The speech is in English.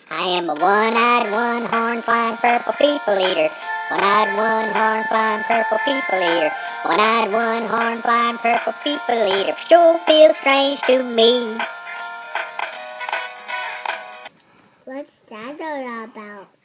I am a one-eyed, one-horned, flying purple people eater. One-eyed, one-horned, flying purple people eater. One-eyed, one-horned, flying purple people eater. Sure feels strange to me. What's that all about?